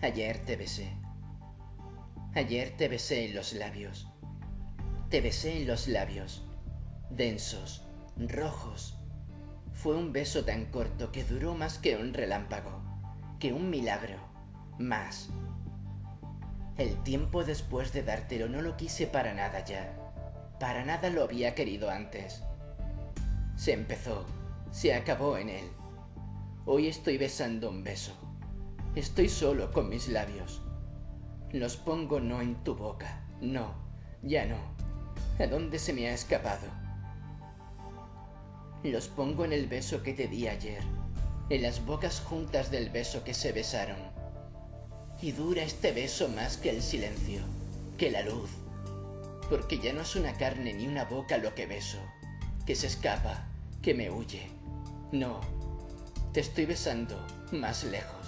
Ayer te besé. Ayer te besé en los labios. Te besé en los labios. Densos, rojos. Fue un beso tan corto que duró más que un relámpago, que un milagro, más. El tiempo después de dártelo no lo quise para nada ya. Para nada lo había querido antes. Se empezó, se acabó en él. Hoy estoy besando un beso. Estoy solo con mis labios. Los pongo no en tu boca, no, ya no. ¿A dónde se me ha escapado? Los pongo en el beso que te di ayer, en las bocas juntas del beso que se besaron. Y dura este beso más que el silencio, que la luz, porque ya no es una carne ni una boca lo que beso, que se escapa, que me huye. No, te estoy besando más lejos.